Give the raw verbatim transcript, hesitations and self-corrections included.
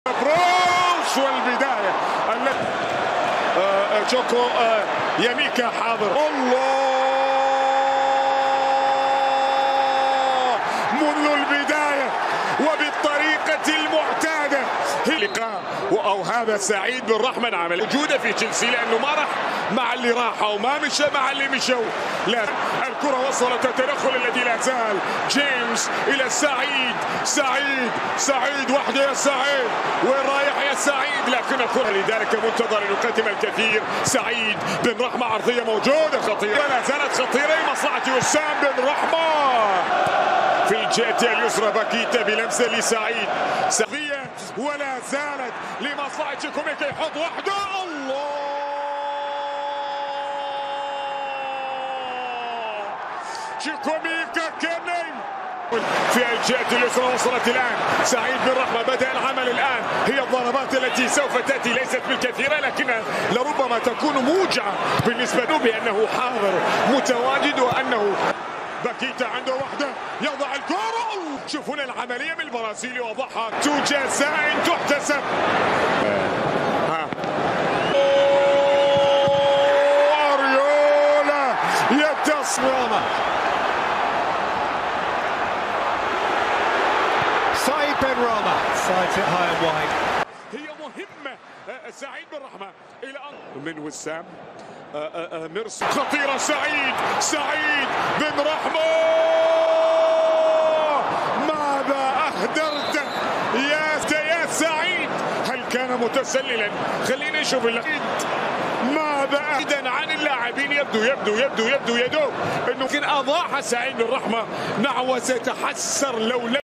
بروس والبداية آه جوكو آه يميكا حاضر. الله منذ البداية وبالطريقة المعتادة اللقاء او هذا سعيد بن رحمن عمل وجوده في تشيلسي لانه ما راح مع اللي راحوا وما مشى مع اللي مشوا. لا الكرة وصلت التدخل الذي لا زال جيمس الى سعيد سعيد سعيد وحده يا سعيد وين رايح يا سعيد لكن الكرة لذلك منتظر ان يقدم الكثير. سعيد بن رحمة عرضية موجودة خطيرة لا زالت خطيرة لمصلحة وسام بن رحمة في الجهة اليسرى. باكيتا بلمسة لسعيد سعيد ولا زالت لمصلحة شيكوميكا يحط وحده. الله شيكوميكا كان في الجهة اليسرى. وصلت الآن سعيد بن رحمة بدأ العمل الآن. هي الضربات التي سوف تأتي ليست بالكثيرة لكنها لربما تكون موجعة بالنسبة له بأنه حاضر متواجد وأنه باكيتا عنده وحده يضع الكرة. شوفون العملية من البرازيلي وضعها جزاء تحتسب. ها أريولا يتصل روما. سعيد بن رحمة sides it high and wide. هي مهمة سعيد بن رحمة إلى أن من وسام مرسي خطيرة. سعيد سعيد بن رحمة ماذا أهدرت يا يا سعيد. هل كان متسللا؟ خلينا نشوف اللقيد ماذا أهدى عن اللاعبين. يبدو يبدو يبدو يبدو يدو انه يمكن اضاع سعيد بن رحمة. نعم وسيتحسر لو لم